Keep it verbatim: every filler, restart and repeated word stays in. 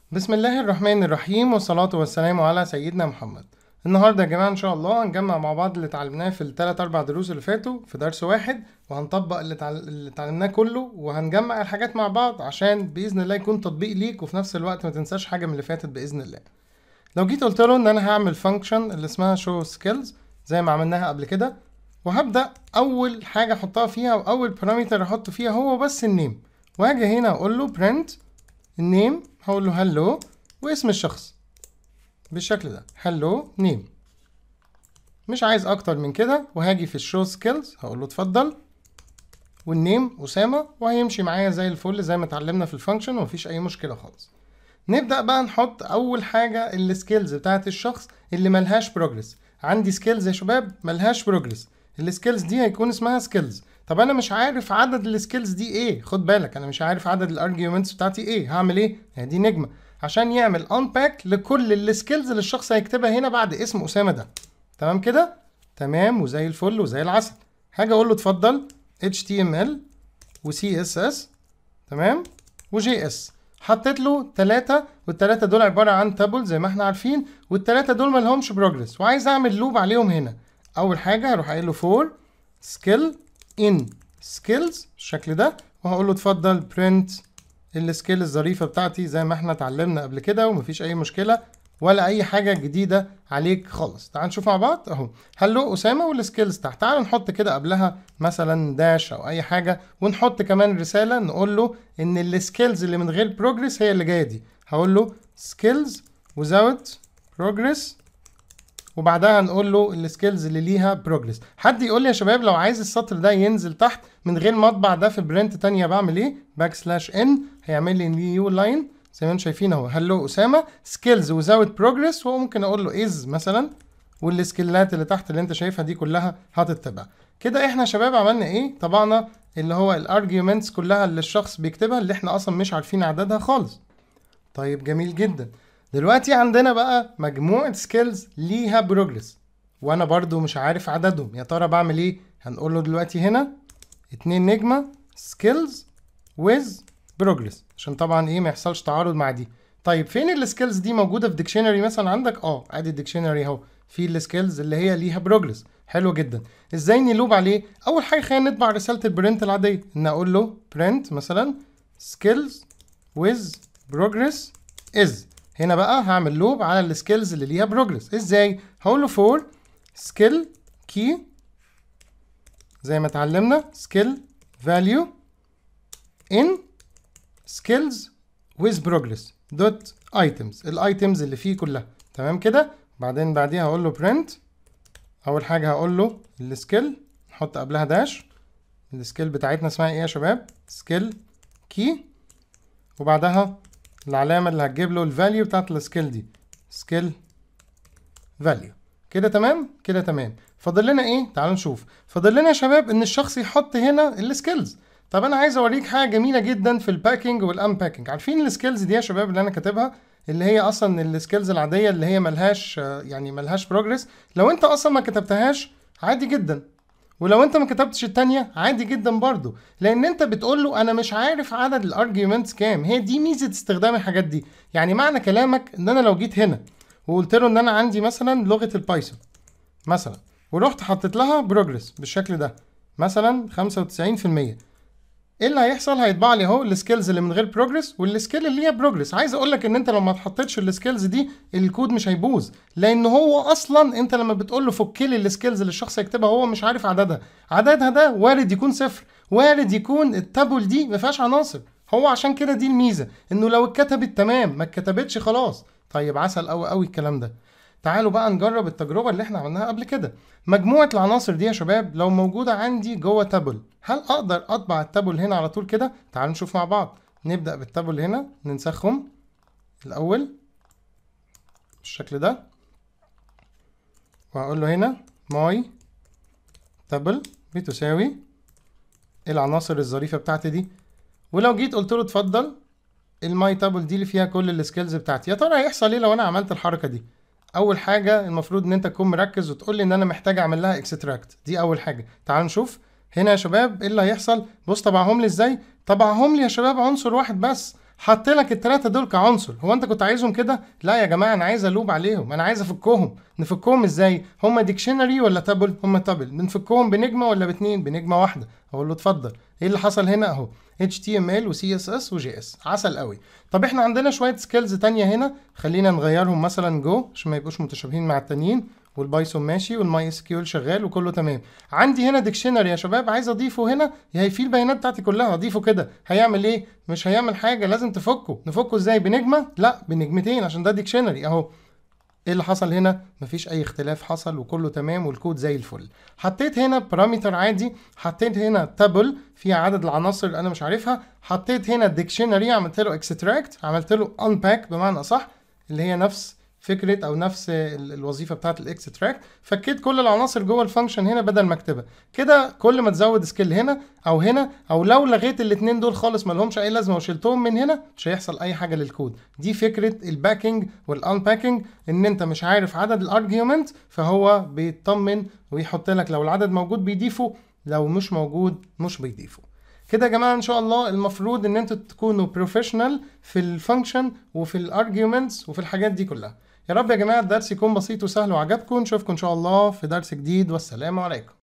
بسم الله الرحمن الرحيم والصلاة والسلام على سيدنا محمد. النهاردة يا جماعة إن شاء الله هنجمع مع بعض اللي اتعلمناه في الثلاث أربع دروس اللي فاتوا في درس واحد، وهنطبق اللي اتعل- اللي اتعلمناه كله، وهنجمع الحاجات مع بعض عشان بإذن الله يكون تطبيق ليك، وفي نفس الوقت ما تنساش حاجة من اللي فاتت بإذن الله. لو جيت قلت له إن أنا هعمل فانكشن اللي اسمها show skills زي ما عملناها قبل كده، وهبدأ أول حاجة أحطها فيها وأول بارامتر أحطه فيها هو بس النيم، وهاجي هنا أقول له print النيم، هقول له hello واسم الشخص بالشكل ده hello name. مش عايز اكتر من كده، وهاجي في الشو سكيلز هقول له اتفضل والنيم اسامه، وهيمشي معايا زي الفل زي ما اتعلمنا في الفانكشن ومفيش اي مشكله خالص. نبدا بقى نحط اول حاجه السكيلز بتاعت الشخص اللي ملهاش بروجرس. عندي سكيلز يا شباب ملهاش بروجرس، السكيلز دي هيكون اسمها سكيلز. طب انا مش عارف عدد السكيلز دي ايه، خد بالك انا مش عارف عدد الارجيومنتس بتاعتي ايه، هعمل ايه؟ دي نجمه عشان يعمل انباك لكل السكيلز اللي الشخص هيكتبها هنا بعد اسم اسامه ده. تمام كده؟ تمام وزي الفل وزي العسل. هاجي اقول له اتفضل إتش تي إم إل و سي إس إس تمام وجي اس. حطيت له ثلاثة، والثلاثة دول عبارة عن تابل زي ما احنا عارفين، والثلاثة دول ما لهمش بروجرس، وعايز اعمل لوب عليهم هنا. اول حاجة هروح قايل له فور سكيل ان سكيلز بالشكل ده، وهقول له اتفضل برنت السكيل الظريفة بتاعتي زي ما احنا اتعلمنا قبل كده، ومفيش اي مشكلة ولا اي حاجة جديدة عليك خالص. تعال نشوف مع بعض اهو هلو اسامة والسكيلز تحت. تعال نحط كده قبلها مثلا داش او اي حاجة، ونحط كمان رسالة نقول له ان السكيلز اللي من غير بروجرس هي اللي جاية دي. هقول له سكيلز without progress، وبعدها نقول له السكيلز اللي ليها بروجرس. حد يقول لي يا شباب لو عايز السطر ده ينزل تحت من غير ما اطبع ده في برنت تانية بعمل ايه؟ باك سلاش ان هيعمل لي نيو لاين زي ما انتم شايفين اهو هلو اسامه سكيلز without progress، وممكن اقول له از مثلا، والسكيلات اللي تحت اللي انت شايفها دي كلها هتتبع. كده احنا يا شباب عملنا ايه؟ طبعنا اللي هو الارجيومنتس كلها اللي الشخص بيكتبها اللي احنا اصلا مش عارفين عددها خالص. طيب جميل جدا. دلوقتي عندنا بقى مجموعة سكيلز ليها بروجرس، وانا برضو مش عارف عددهم، يا ترى بعمل ايه؟ هنقول له دلوقتي هنا اتنين نجمة سكيلز with progress عشان طبعا ايه ما يحصلش تعارض مع دي. طيب فين السكيلز دي؟ موجودة في ديكشنري مثلا عندك؟ اه ادي الديكشنري اهو في السكيلز اللي هي ليها بروجرس. حلو جدا. ازاي نلوب عليه؟ اول حاجة خلينا نطبع رسالة البرنت العادية، ان اقول له print مثلا skills with progress is. هنا بقى هعمل لوب على السكيلز اللي ليها بروجرس. ازاي؟ هقول له for skill key زي ما اتعلمنا skill value in skills with progress dot items، الايتمز اللي فيه كلها. تمام كده؟ بعدين بعديها هقول له print. اول حاجه هقول له السكيل نحط قبلها داش، السكيل بتاعتنا اسمها ايه يا شباب؟ skill key، وبعدها العلامة اللي هتجيب له الفاليو بتاعت السكيل دي سكيل فاليو. كده تمام؟ كده تمام. فاضل لنا ايه؟ تعالوا نشوف. فاضل لنا يا شباب ان الشخص يحط هنا السكيلز. طب انا عايز اوريك حاجة جميلة جدا في الباكينج والانباكينج. عارفين السكيلز دي يا شباب اللي انا كاتبها اللي هي اصلا السكيلز العادية اللي هي ملهاش يعني ملهاش بروجرس؟ لو انت اصلا ما كتبتهاش عادي جدا، ولو انت ما كتبتش التانية عادي جدا برضو، لان انت بتقول له انا مش عارف عدد الارجيومنتس كام. هي دي ميزة استخدام الحاجات دي. يعني معنى كلامك ان انا لو جيت هنا وقلت له ان انا عندي مثلا لغة البايثون مثلا، ورحت حطيت لها بروجرس بالشكل ده مثلا خمسة وتسعين في المية، ايه اللي هيحصل؟ هيطبع لي اهو السكيلز اللي من غير بروجرس والسكيل اللي ليها بروجرس. عايز اقول لك ان انت لو ما اتحطتش السكيلز دي الكود مش هيبوظ، لان هو اصلا انت لما بتقول له فك لي السكيلز اللي الشخص يكتبها هو مش عارف عددها. عددها ده وارد يكون صفر، وارد يكون التابل دي ما فيهاش عناصر. هو عشان كده دي الميزه، انه لو اتكتبت تمام ما اتكتبتش خلاص. طيب عسل قوي قوي الكلام ده. تعالوا بقى نجرب التجربة اللي احنا عملناها قبل كده. مجموعة العناصر دي يا شباب لو موجودة عندي جوه تابل، هل اقدر اطبع التابل هنا على طول كده؟ تعالوا نشوف مع بعض. نبدأ بالتابل هنا، ننسخهم الاول بالشكل ده، وهقول له هنا ماي تابل بتساوي العناصر الظريفة بتاعتي دي. ولو جيت قلت له اتفضل الماي تابل دي اللي فيها كل السكيلز بتاعتي، يا ترى هيحصل ايه لو انا عملت الحركة دي؟ اول حاجه المفروض ان انت تكون مركز وتقول لي ان انا محتاج اعمل لها اكستراكت، دي اول حاجه. تعالوا نشوف هنا يا شباب ايه اللي هيحصل. بص طبعهم لي ازاي. طبعهم لي يا شباب عنصر واحد بس، حط لك الثلاثه دول كعنصر. هو انت كنت عايزهم كده؟ لا يا جماعه، انا عايز الوب عليهم، انا عايز افكهم. نفكهم ازاي؟ هم ديكشنري ولا تابل؟ هم تابل. بنفكهم بنجمه ولا باتنين؟ بنجمه واحده. اقول له اتفضل. ايه اللي حصل هنا؟ اهو إتش تي إم إل و سي إس إس و جي إس. عسل قوي. طب احنا عندنا شويه سكيلز تانية هنا، خلينا نغيرهم مثلا جو عشان ما يبقوش متشابهين مع التانيين. والبايثون ماشي والماي اس كيو ال شغال وكله تمام. عندي هنا ديكشنري يا شباب، عايز اضيفه هنا، هيفيه البيانات بتاعتي كلها. اضيفه كده هيعمل ايه؟ مش هيعمل حاجه، لازم تفكه. نفكه ازاي؟ بنجمه؟ لا، بنجمتين عشان ده ديكشنري اهو. ايه اللي حصل هنا؟ مفيش اي اختلاف حصل وكله تمام والكود زي الفل. حطيت هنا بارامتر عادي، حطيت هنا تابل فيها عدد العناصر اللي انا مش عارفها، حطيت هنا ديكشنري عملت له اكستراكت، عملت له انباك بمعنى صح، اللي هي نفس فكره او نفس الوظيفه بتاعه الاكستراكت. فكيت كل العناصر جوه الفانكشن هنا بدل ما اكتبها كده. كل ما تزود سكيل هنا او هنا، او لو لغيت الاثنين دول خالص ما لهمش اي لازمه وشلتهم من هنا، مش هيحصل اي حاجه للكود. دي فكره الباكينج والانباكينج، ان انت مش عارف عدد الارجيومنت فهو بيطمن ويحط لك لو العدد موجود بيضيفه، لو مش موجود مش بيضيفه. كده يا جماعه ان شاء الله المفروض ان انتوا تكونوا بروفيشنال في الفانكشن وفي الارجيومنتس وفي الحاجات دي كلها. يا رب يا جماعه الدرس يكون بسيط وسهل وعجبكم. نشوفكم ان شاء الله في درس جديد، والسلام عليكم.